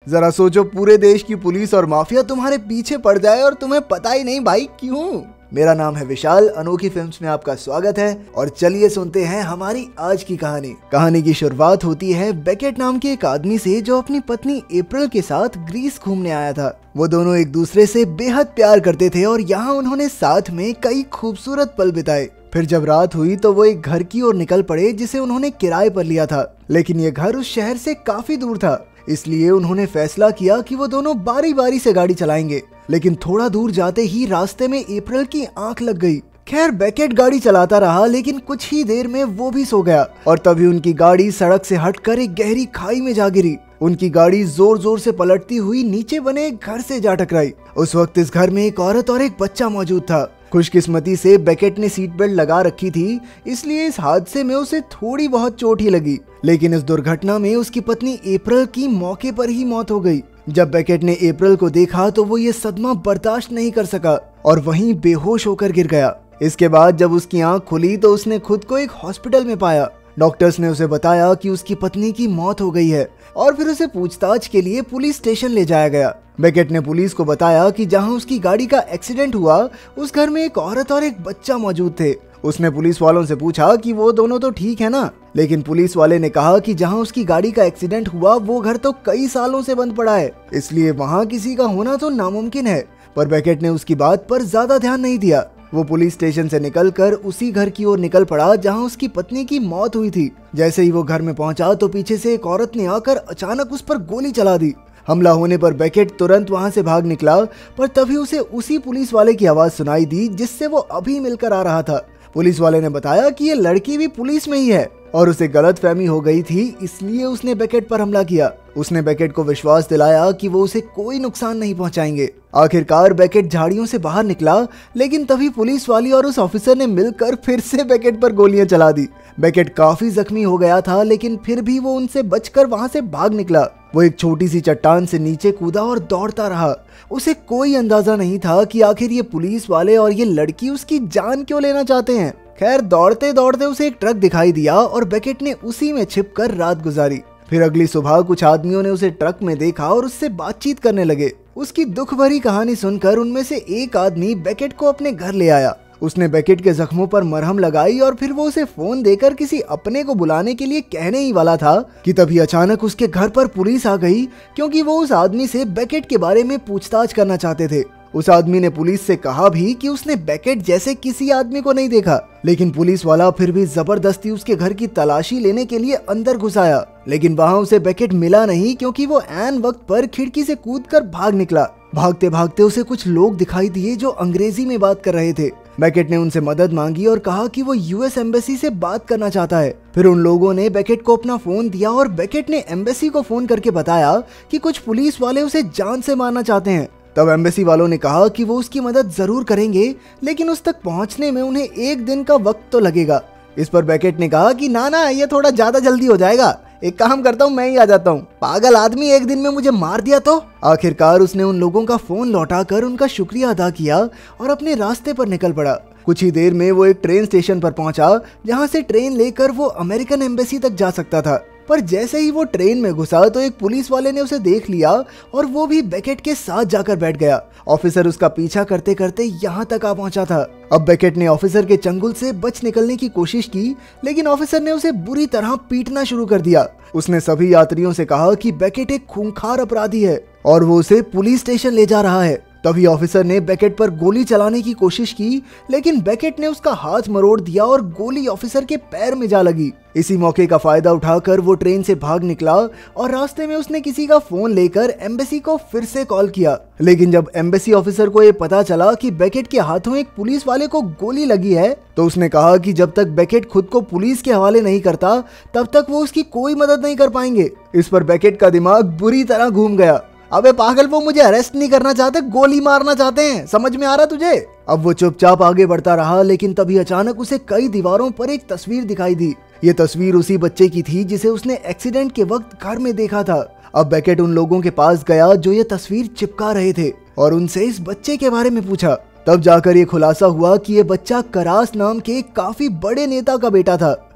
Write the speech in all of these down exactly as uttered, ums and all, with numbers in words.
जरा सोचो, पूरे देश की पुलिस और माफिया तुम्हारे पीछे पड़ जाए और तुम्हें पता ही नहीं भाई क्यों। मेरा नाम है विशाल, अनोखी फिल्म्स में आपका स्वागत है और चलिए सुनते हैं हमारी आज की कहानी। कहानी की शुरुआत होती है बेकेट नाम के एक आदमी से जो अपनी पत्नी अप्रैल के साथ ग्रीस घूमने आया था। वो दोनों एक दूसरे से बेहद प्यार करते थे और यहाँ उन्होंने साथ में कई खूबसूरत पल बिताए। फिर जब रात हुई तो वो एक घर की ओर निकल पड़े जिसे उन्होंने किराए पर लिया था, लेकिन ये घर उस शहर से काफी दूर था। इसलिए उन्होंने फैसला किया कि वो दोनों बारी बारी से गाड़ी चलाएंगे। लेकिन थोड़ा दूर जाते ही रास्ते में अप्रैल की आंख लग गई। खैर बेकेट गाड़ी चलाता रहा, लेकिन कुछ ही देर में वो भी सो गया और तभी उनकी गाड़ी सड़क से हटकर एक गहरी खाई में जा गिरी। उनकी गाड़ी जोर जोर से पलटती हुई नीचे बने एक घर से जा टकराई। उस वक्त इस घर में एक औरत और एक बच्चा मौजूद था। खुशकिस्मती से बेकेट ने सीट बेल्ट लगा रखी थी, इसलिए इस हादसे में उसे थोड़ी बहुत चोट ही लगी। लेकिन इस दुर्घटना में उसकी पत्नी अप्रैल की मौके पर ही मौत हो गई। जब बेकेट ने अप्रैल को देखा तो वो ये सदमा बर्दाश्त नहीं कर सका और वहीं बेहोश होकर गिर गया। इसके बाद जब उसकी आंख खुली तो उसने खुद को एक हॉस्पिटल में पाया। डॉक्टर्स ने उसे बताया कि उसकी पत्नी की मौत हो गई है और फिर उसे पूछताछ के लिए पुलिस स्टेशन ले जाया गया। बेकेट ने पुलिस को बताया कि जहां उसकी गाड़ी का एक्सीडेंट हुआ उस घर में एक औरत और एक बच्चा मौजूद थे। उसने पुलिस वालों से पूछा कि वो दोनों तो ठीक है ना, लेकिन पुलिस वाले ने कहा कि जहां उसकी गाड़ी का एक्सीडेंट हुआ वो घर तो कई सालों से बंद पड़ा है, इसलिए वहां किसी का होना तो नामुमकिन है। पर बेकेट ने उसकी बात पर ज्यादा ध्यान नहीं दिया। वो पुलिस स्टेशन से निकलकर उसी घर की ओर निकल पड़ा जहां उसकी पत्नी की मौत हुई थी। जैसे ही वो घर में पहुंचा तो पीछे से एक औरत ने आकर अचानक उस पर गोली चला दी। हमला होने पर बेकेट तुरंत वहां से भाग निकला, पर तभी उसे उसी पुलिस वाले की आवाज सुनाई दी जिससे वो अभी मिलकर आ रहा था। पुलिस वाले ने बताया कि ये लड़की भी पुलिस में ही है और उसे गलतफहमी हो गई थी, इसलिए उसने बेकेट पर हमला किया। उसने बेकेट को विश्वास दिलाया कि वो उसे कोई नुकसान नहीं पहुंचाएंगे। आखिरकार बेकेट झाड़ियों से बाहर निकला, लेकिन तभी पुलिस वाली और उस ऑफिसर ने मिलकर फिर से बेकेट पर गोलियां चला दी। बेकेट काफी जख्मी हो गया था, लेकिन फिर भी वो उनसे बचकर वहां से भाग निकला। वो एक छोटी सी चट्टान से नीचे कूदा और दौड़ता रहा। उसे कोई अंदाजा नहीं था कि आखिर ये पुलिस वाले और ये लड़की उसकी जान क्यों लेना चाहते हैं। खैर दौड़ते दौड़ते उसे एक ट्रक दिखाई दिया और बेकेट ने उसी में छिपकर रात गुजारी। फिर अगली सुबह कुछ आदमियों ने उसे ट्रक में देखा और उससे बातचीत करने लगे। उसकी दुख भरी कहानी सुनकर उनमें से एक आदमी बेकेट को अपने घर ले आया। उसने बेकेट के जख्मों पर मरहम लगाई और फिर वो उसे फोन देकर किसी अपने को बुलाने के लिए कहने ही वाला था कि तभी अचानक उसके घर पर पुलिस आ गई, क्योंकि वो उस आदमी से बेकेट के बारे में पूछताछ करना चाहते थे। उस आदमी ने पुलिस से कहा भी कि उसने बेकेट जैसे किसी आदमी को नहीं देखा, लेकिन पुलिस वाला फिर भी जबरदस्ती उसके घर की तलाशी लेने के लिए अंदर घुस आया। लेकिन वहाँ उसे बेकेट मिला नहीं, क्योंकि वो ऐन वक्त पर खिड़की से कूदकर भाग निकला। भागते भागते उसे कुछ लोग दिखाई दिए जो अंग्रेजी में बात कर रहे थे। बेकेट ने उनसे मदद मांगी और कहा कि वो यूएस एम्बेसी से बात करना चाहता है। फिर उन लोगों ने बेकेट को अपना फोन दिया और बेकेट ने एम्बेसी को फोन करके बताया कि कुछ पुलिस वाले उसे जान से मारना चाहते हैं। तब एम्बेसी वालों ने कहा कि वो उसकी मदद जरूर करेंगे, लेकिन उस तक पहुंचने में उन्हें एक दिन का वक्त तो लगेगा। इस पर बेकेट ने कहा कि ना ना, ये थोड़ा ज्यादा जल्दी हो जाएगा, एक काम करता हूँ मैं ही आ जाता हूँ, पागल आदमी एक दिन में मुझे मार दिया तो। आखिरकार उसने उन लोगों का फोन लौटाकर उनका शुक्रिया अदा किया और अपने रास्ते पर निकल पड़ा। कुछ ही देर में वो एक ट्रेन स्टेशन पर पहुंचा, जहां से ट्रेन लेकर वो अमेरिकन एम्बेसी तक जा सकता था। पर जैसे ही वो ट्रेन में घुसा तो एक पुलिस वाले ने उसे देख लिया और वो भी बेकेट के साथ जाकर बैठ गया। ऑफिसर उसका पीछा करते करते यहाँ तक आ पहुंचा था। अब बेकेट ने ऑफिसर के चंगुल से बच निकलने की कोशिश की, लेकिन ऑफिसर ने उसे बुरी तरह पीटना शुरू कर दिया। उसने सभी यात्रियों से कहा कि बेकेट एक खूंखार अपराधी है और वो उसे पुलिस स्टेशन ले जा रहा है। तभी ऑफिसर ने बेकेट पर गोली चलाने की कोशिश की, लेकिन बेकेट ने उसका हाथ मरोड़ दिया और गोली ऑफिसर के पैर में जा लगी। इसी मौके का फायदा उठाकर वो ट्रेन से भाग निकला और रास्ते में उसने किसी का फोन लेकर एम्बेसी को फिर से कॉल किया। लेकिन जब एम्बेसी ऑफिसर को ये पता चला कि बेकेट के हाथों एक पुलिस वाले को गोली लगी है, तो उसने कहा कि जब तक बेकेट खुद को पुलिस के हवाले नहीं करता तब तक वो उसकी कोई मदद नहीं कर पाएंगे। इस पर बेकेट का दिमाग बुरी तरह घूम गया। अबे पागल, वो मुझे अरेस्ट नहीं करना चाहते, गोली मारना चाहते हैं, समझ में आ रहा तुझे? अब वो चुपचाप आगे बढ़ता रहा, लेकिन तभी अचानक उसे कई दीवारों पर एक तस्वीर दिखाई दी। ये तस्वीर उसी बच्चे की थी जिसे उसने एक्सीडेंट के वक्त घर में देखा था। अब बेकेट उन लोगों के पास गया जो ये तस्वीर चिपका रहे थे और उनसे इस बच्चे के बारे में पूछा। तब जाकर ये खुलासा हुआ कि ये बच्चा करास नाम के काफी बड़े नेता का बेटा था।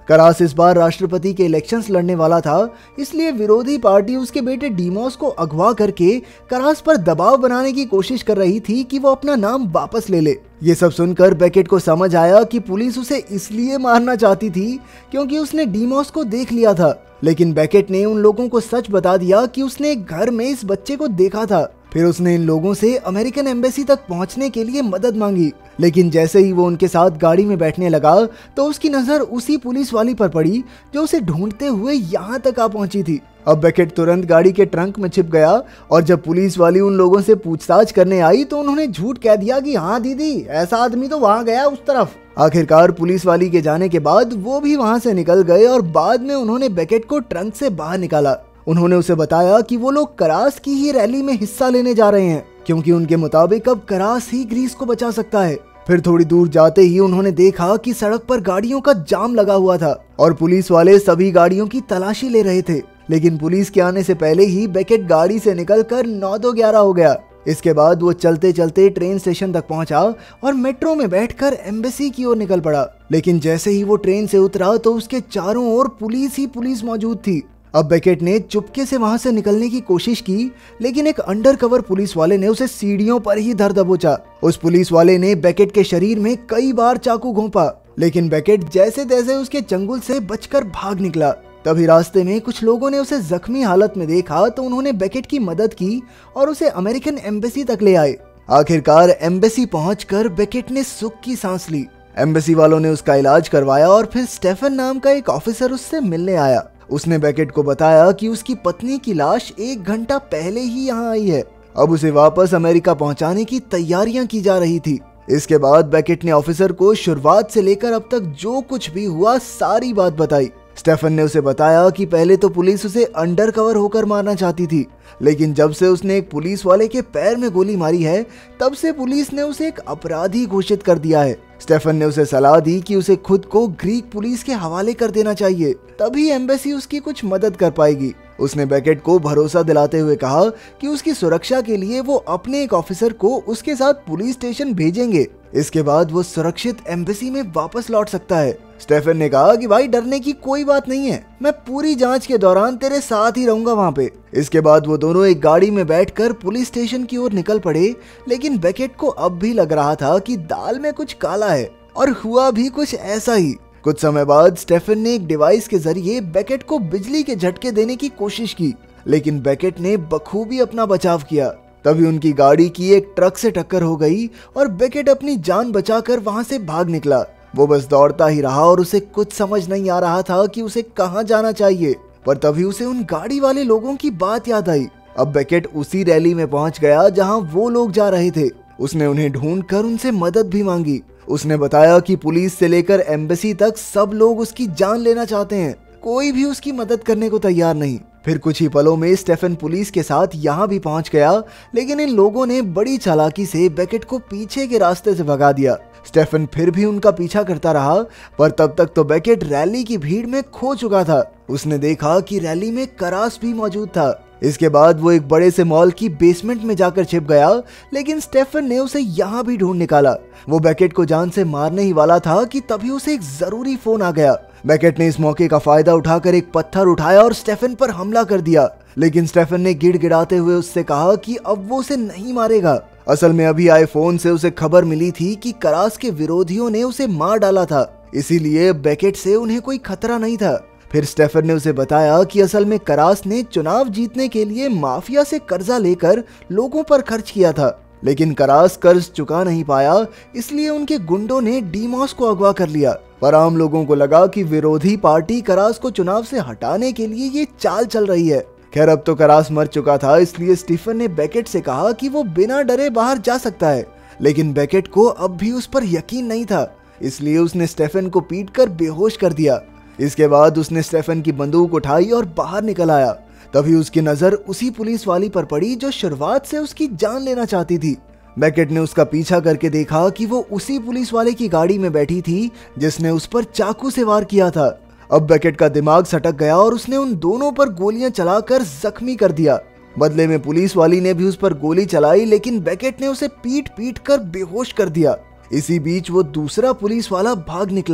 करास इस बार राष्ट्रपति के इलेक्शंस लड़ने वाला था, इसलिए विरोधी पार्टी उसके बेटे डीमोस को अगवा करके करास पर दबाव बनाने की कोशिश कर रही थी कि वो अपना नाम वापस ले ले। ये सब सुनकर बेकेट को समझ आया कि पुलिस उसे इसलिए मारना चाहती थी क्योंकि उसने डीमोस को देख लिया था। लेकिन बेकेट ने उन लोगों को सच बता दिया कि उसने एक घर में इस बच्चे को देखा था। फिर उसने इन लोगों से अमेरिकन एम्बेसी तक पहुंचने के लिए मदद मांगी। लेकिन जैसे ही वो उनके साथ गाड़ी में बैठने लगा तो उसकी नजर उसी पुलिस वाली पर पड़ी जो उसे ढूंढते हुए यहाँ तक आ पहुंची थी। अब बेकेट तुरंत गाड़ी के ट्रंक में छिप गया और जब पुलिस वाली उन लोगों से पूछताछ करने आई तो उन्होंने झूठ कह दिया कि हाँ दीदी, ऐसा आदमी तो वहाँ गया उस तरफ। आखिरकार पुलिस वाली के जाने के बाद वो भी वहाँ से निकल गए और बाद में उन्होंने बेकेट को ट्रंक से बाहर निकाला। उन्होंने उसे बताया कि वो लोग करास की ही रैली में हिस्सा लेने जा रहे हैं क्योंकि उनके मुताबिक अब करास ही ग्रीस को बचा सकता है। फिर थोड़ी दूर जाते ही उन्होंने देखा कि सड़क पर गाड़ियों का जाम लगा हुआ था और पुलिस वाले सभी गाड़ियों की तलाशी ले रहे थे। लेकिन पुलिस के आने से पहले ही बेकेट गाड़ी से निकलकर नौ दो ग्यारह हो गया। इसके बाद वो चलते चलते ट्रेन स्टेशन तक पहुंचा और मेट्रो में बैठकर एम्बेसी की ओर निकल पड़ा। लेकिन जैसे ही वो ट्रेन से उतरा तो उसके चारों ओर पुलिस ही पुलिस मौजूद थी। अब बेकेट ने चुपके से वहां से निकलने की कोशिश की, लेकिन एक अंडरकवर पुलिस वाले ने उसे सीढ़ियों पर ही धर दबोचा। उस पुलिस वाले ने बेकेट के शरीर में कई बार चाकू घोंपा, लेकिन बेकेट जैसे तैसे उसके चंगुल से बचकर भाग निकला। तभी रास्ते में कुछ लोगों ने उसे जख्मी हालत में देखा तो उन्होंने बेकेट की मदद की और उसे अमेरिकन एम्बेसी तक ले आए। आखिरकार एम्बेसी पहुंचकर बेकेट ने सुख की सांस ली। एम्बेसी वालों ने उसका इलाज करवाया और फिर स्टेफन नाम का एक ऑफिसर उससे मिलने आया। उसने बेकेट को बताया कि उसकी पत्नी की लाश एक घंटा पहले ही यहाँ आई है। अब उसे वापस अमेरिका पहुंचाने की तैयारियां की जा रही थी। इसके बाद बेकेट ने ऑफिसर को शुरुआत से लेकर अब तक जो कुछ भी हुआ सारी बात बताई। स्टेफन ने उसे बताया कि पहले तो पुलिस उसे अंडरकवर होकर मारना चाहती थी, लेकिन जब से उसने एक पुलिस वाले के पैर में गोली मारी है तब से पुलिस ने उसे एक अपराधी घोषित कर दिया है। स्टेफन ने उसे सलाह दी कि उसे खुद को ग्रीक पुलिस के हवाले कर देना चाहिए, तभी एम्बेसी उसकी कुछ मदद कर पाएगी। उसने बेकेट को भरोसा दिलाते हुए कहा कि उसकी सुरक्षा के लिए वो अपने एक ऑफिसर को उसके साथ पुलिस स्टेशन भेजेंगे। इसके बाद वो सुरक्षित एम्बेसी में वापस लौट सकता है। स्टेफन ने कहा कि भाई डरने की कोई बात नहीं है, मैं पूरी जांच के दौरान तेरे साथ ही रहूंगा वहाँ पे। इसके बाद वो दोनों एक गाड़ी में बैठकर पुलिस स्टेशन की ओर निकल पड़े, लेकिन बेकेट को अब भी लग रहा था कि दाल में कुछ काला है, और हुआ भी कुछ ऐसा ही। कुछ समय बाद स्टेफन ने एक डिवाइस के जरिए बेकेट को बिजली के झटके देने की कोशिश की, लेकिन बेकेट ने बखूबी अपना बचाव किया। तभी उनकी गाड़ी की एक ट्रक से टक्कर हो गई और बेकेट अपनी जान बचाकर वहां से भाग निकला। वो बस दौड़ता ही रहा और उसे कुछ समझ नहीं आ रहा था कि उसे कहां जाना चाहिए, पर तभी उसे उन गाड़ी वाले लोगों की बात याद आई। अब बेकेट उसी रैली में पहुंच गया जहां वो लोग जा रहे थे। उसने उन्हें ढूंढकर उनसे मदद भी मांगी। उसने बताया कि पुलिस से लेकर एम्बेसी तक सब लोग उसकी जान लेना चाहते हैं, कोई भी उसकी मदद करने को तैयार नहीं। फिर कुछ ही पलों में स्टेफन पुलिस के साथ यहाँ भी पहुंच गया, लेकिन इन लोगों ने बड़ी चालाकी से बेकेट को पीछे के रास्ते से भगा दिया। स्टेफन फिर भी उनका पीछा करता रहा, पर तब तक तो बेकेट रैली की भीड़ में खो चुका था। उसने देखा कि रैली में करास भी मौजूद था। इसके बाद वो एक बड़े से मॉल की बेसमेंट में जाकर छिप गया, लेकिन स्टेफन ने उसे यहाँ भी ढूंढ निकाला। वो बेकेट को जान से मारने ही वाला था कि तभी उसे एक जरूरी फोन आ गया। बेकेट ने इस मौके का फायदा उठाकर एक पत्थर उठाया और स्टेफन पर हमला कर दिया, लेकिन स्टेफन ने गिड़गिड़ाते हुए उससे कहा कि अब वो उसे नहीं मारेगा। असल में अभी आए फोन से उसे खबर मिली थी कि करास के विरोधियों ने उसे मार डाला था, इसीलिए बेकेट से उन्हें कोई खतरा नहीं था। फिर स्टेफन ने उसे बताया कि असल में करास ने चुनाव जीतने के लिए माफिया से कर्जा लेकर लोगों पर खर्च किया था, लेकिन करास कर्ज चुका नहीं पाया, इसलिए उनके गुंडों ने डीमोस को अगवा कर लिया। पर आम लोगों को लगा कि विरोधी पार्टी करास को चुनाव से हटाने के लिए ये चाल चल रही है। खैर अब तो करास मर चुका था, इसलिए स्टीफन ने बेकेट से कहा कि वो बिना डरे बाहर जा सकता है, लेकिन बेकेट को अब भी उस पर यकीन नहीं था, इसलिए उसने स्टेफन को पीटकर बेहोश कर दिया। इसके बाद उसने स्टेफन की बंदूक उठाई और बाहर निकल आया। तभी उसकी नजर उसी पुलिस वाली पर पड़ी जो शुरुआत से उसकी जान लेना चाहती थी। बेकेट ने उसका पीछा करके देखा कि वो उसी पुलिस वाले की गाड़ी में बैठी थी जिसने उस पर चाकू से वार किया था। अब बेकेट का दिमाग सटक गया और उसने उन दोनों पर गोलियां चलाकर जख्मी कर दिया। बदले में पुलिस वाली ने भी उस पर गोली चलाई, लेकिन बेकेट ने उसे पीट पीट कर बेहोश कर दिया। इसी बीच वो दूसरा पुलिस वाला भाग निकला।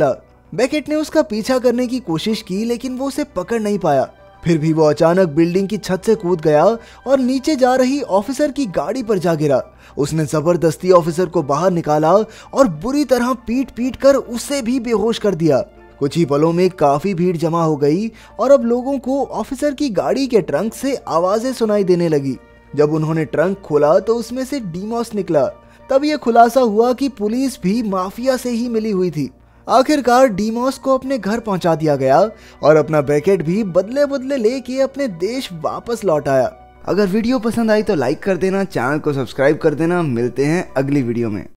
बेकेट ने उसका पीछा करने की कोशिश की लेकिन वो उसे पकड़ नहीं पाया। फिर भी वो अचानक बिल्डिंग की छत से कूद गया और नीचे जा रही ऑफिसर की गाड़ी पर जा गिरा। उसने जबरदस्ती ऑफिसर को बाहर निकाला और बुरी तरह पीट पीट कर उसे भी बेहोश कर दिया। कुछ ही पलों में काफी भीड़ जमा हो गई और अब लोगों को ऑफिसर की गाड़ी के ट्रंक से आवाजें सुनाई देने लगी। जब उन्होंने ट्रंक खोला तो उसमें से डीमॉस निकला। तब यह खुलासा हुआ कि पुलिस भी माफिया से ही मिली हुई थी। आखिरकार डीमॉस को अपने घर पहुंचा दिया गया और अपना बेकेट भी बदले बदले लेके अपने देश वापस लौट आया। अगर वीडियो पसंद आई तो लाइक कर देना, चैनल को सब्सक्राइब कर देना। मिलते हैं अगली वीडियो में।